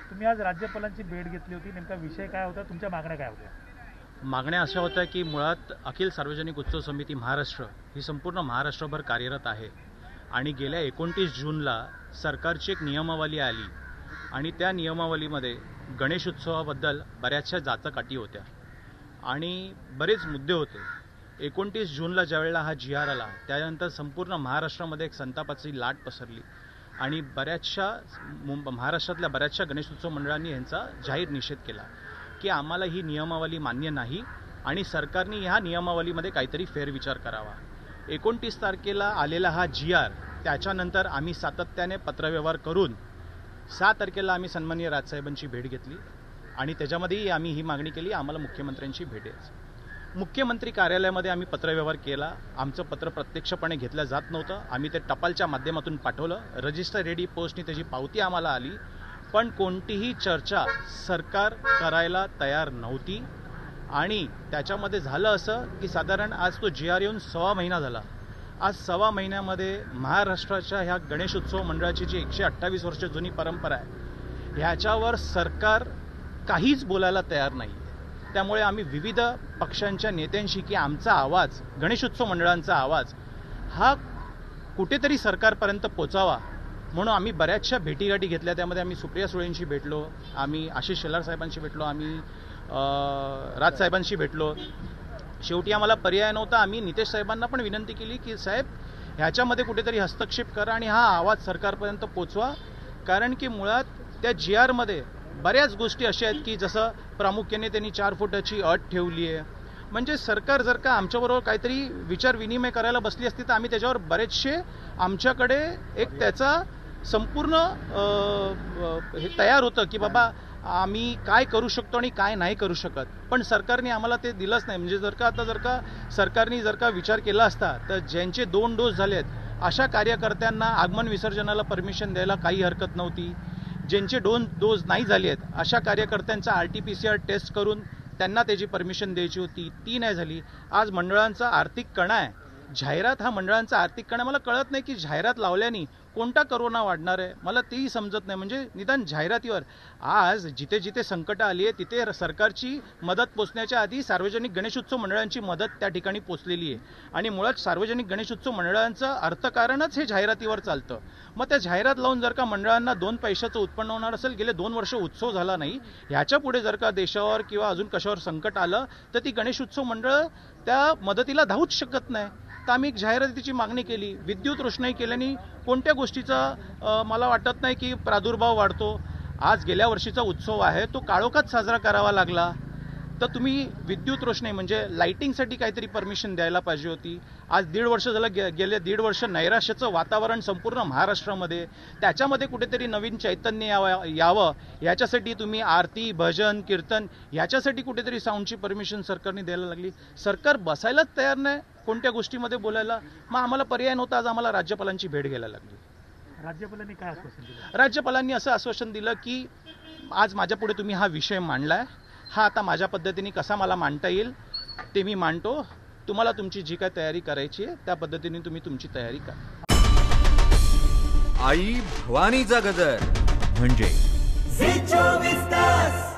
तुम्ही आज राज्यपालांची भेट घेतली होती, नेमका विषय काय होता, तुमच्या मागण्या काय होत्या? मागण्या अशा होत्या की मुळात अखिल सार्वजनिक उत्सव समिती महाराष्ट्र ही संपूर्ण महाराष्ट्रभर कार्यरत आहे आणि गेल्या 29 जूनला सरकारची एक नियमावली आली आणि त्या नियमावलीमध्ये गणेश उत्सवाबद्दल बऱ्याचशा जाचक होत्या आणि बरेच मुद्दे होते. 29 जूनला ज्यावेळेला हा GR आला त्यानंतर संपूर्ण महाराष्ट्रामध्ये एक संतापाची लाट पसरली आणि महाराष्ट्रातल्या बऱ्याचशा गणेशोत्सव मंडळांनी यांचा जाहीर निषेध केला की आम्हाला ही नियमावली मान्य नाही आणि सरकारने ह्या नियमावलीमध्ये काहीतरी फेरविचार करावा. 29 तारखेला आलेला हा GR त्याच्यानंतर आम्ही सातत्याने पत्रव्यवहार करून 6 तारखेला आम्ही सन्माननीय राजसाहेबांची भेट घेतली आणि त्याच्यामध्येही आम्ही ही मागणी केली आम्हाला मुख्यमंत्र्यांची भेट द्यायची. मुख्यमंत्री कार्यालयामध्ये आम्ही पत्रव्यवहार केला. आमचं पत्र प्रत्यक्षपणे घेतलं जात नव्हतं. आम्ही ते टपालच्या माध्यमातून पाठवलं. रजिस्टर रेडी पोस्टनी त्याची पावती आम्हाला आली, पण कोणतीही चर्चा सरकार करायला तयार नव्हती आणि त्याच्यामध्ये झालं असं की साधारण आज तो GR येऊन 1.25 महिना झाला. आज 1.25 महिन्यामध्ये महाराष्ट्राच्या ह्या गणेशोत्सव मंडळाची जी 128 वर्ष जुनी परंपरा आहे ह्याच्यावर सरकार काहीच बोलायला तयार नाही. त्यामुळे आम्ही विविध पक्षांच्या नेत्यांशी की आमचा आवाज, गणेशोत्सव मंडळांचा आवाज हा कुठेतरी सरकारपर्यंत पोचावा म्हणून आम्ही बऱ्याचशा भेटीगाठी घेतल्या. त्यामध्ये आम्ही सुप्रिया सुळेंशी भेटलो, आम्ही आशिष शेलार साहेबांशी भेटलो, आम्ही राजसाहेबांशी भेटलो. शेवटी आम्हाला पर्याय नव्हता. आम्ही नितेश साहेबांना पण विनंती केली की साहेब ह्याच्यामध्ये कुठेतरी हस्तक्षेप करा आणि हा आवाज सरकारपर्यंत पोचवा, कारण की मुळात त्या GR मध्ये बऱ्याच गोष्टी अशा आहेत की जसं प्रामुख्याने त्यांनी 4 फुटाची अट ठेवली आहे. म्हणजे सरकार जर का आमच्याबरोबर काहीतरी विचार विनिमय करायला बसली असती तर आम्ही त्याच्यावर बरेचसे आमच्याकडे एक त्याचा संपूर्ण हे तयार होतं की बाबा आम्ही काय करू शकतो आणि काय नाही करू शकत. पण सरकारने आम्हाला ते दिलंच नाही. म्हणजे जर का सरकारने विचार केला असता तर ज्यांचे 2 डोस झालेत अशा कार्यकर्त्यांना आगमन विसर्जनाला परमिशन द्यायला काही हरकत नव्हती. ज्यांचे 2 डोस नाही झाले आहेत अशा कार्यकर्त्यांचा RT-PCR टेस्ट करून त्यांना त्याची परमिशन द्यायची होती, ती नाही झाली. आज मंडळांचा आर्थिक कणा आहे, जाहिरात हा मंडळांचा आर्थिक कणा. मला कळत नाही की जाहिरात लावल्याने कोणता करोना वाढणार आहे, मला तेही समजत नाही. म्हणजे निदान जाहिरातीवर आज जिथे जिथे संकट आली आहे तिथे सरकारची मदत पोचण्याच्या आधी सार्वजनिक गणेशोत्सव मंडळांची मदत त्या ठिकाणी पोचलेली आहे आणि मुळात सार्वजनिक गणेशोत्सव मंडळांचं अर्थकारणच हे जाहिरातीवर चालतं. मग त्या जाहिरात लावून जर का मंडळांना 2 पैशाचं उत्पन्न होणार असेल, गेले 2 वर्ष उत्सव झाला नाही, ह्याच्या पुढे जर का देशावर किंवा अजून कशावर संकट आलं तर ती गणेशोत्सव मंडळ त्या मदतीला धावूच शकत नाही. तर आम्ही एक जाहिरातीची मागणी केली. विद्युत रोषणाई केल्याने कोणत्या गोष्टीचा मला वाटत नाही की प्रादुर्भाव वाढतो. आज गेल्या वर्षीचा उत्सव आहे तो काळोखात साजरा करावा लागला तर तुम्ही विद्युत रोषणाई म्हणजे लाइटिंगसाठी काहीतरी परमिशन द्यायला पाहिजे होती. आज 1.5 वर्ष झालं, गेले 1.5 वर्ष नैराश्याचं वातावरण संपूर्ण महाराष्ट्रामध्ये, त्याच्यामध्ये कुठेतरी नवीन चैतन्य यावं याच्यासाठी तुम्ही आरती, भजन, कीर्तन याच्यासाठी कुठेतरी साऊंडची परमिशन सरकारने द्यायला लागली. सरकार बसायलाच तयार नाही कोणत्या गोष्टीमध्ये बोलायला. मग आम्हाला पर्याय नव्हता. आज आम्हाला राज्यपालांची भेट घ्यायला लागली. राज्यपालांनी काय आश्वासन दिलं? राज्यपालांनी असं आश्वासन दिलं की आज माझ्यापुढे तुम्ही हा विषय मांडलाय, हा आता माझ्या पद्धतीने कसा मला मांडता येईल ते मी मांडतो. तुम्हाला तुमची जी काय तयारी करायची आहे त्या पद्धतीने तुम्ही तुमची तयारी करा. आई भवानीचा गजर म्हणजे